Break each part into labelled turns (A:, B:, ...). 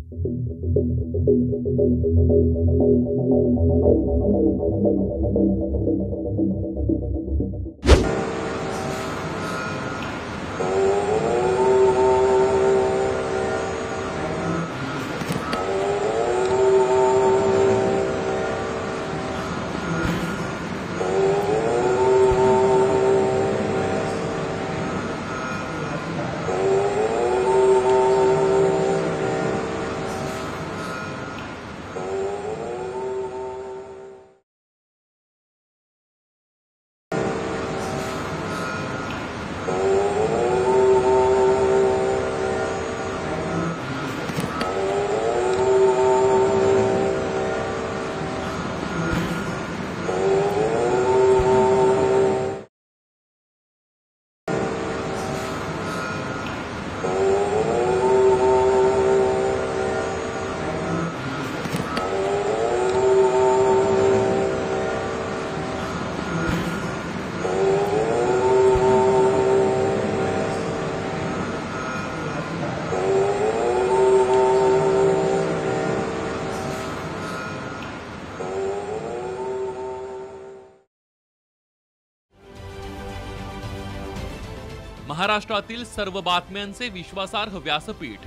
A: महाराष्ट्रातील सर्व बातम्यांचे विश्वासार्ह व्यासपीठ.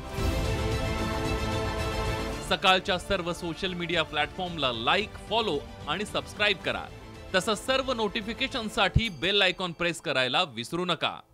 A: सकाळच्या सर्व सोशल मीडिया प्लॅटफॉर्मला लाईक, फॉलो आणि सबस्क्राईब करा. तसंच सर्व नोटिफिकेशनसाठी बेल आयकॉन प्रेस करायला विसरू नका.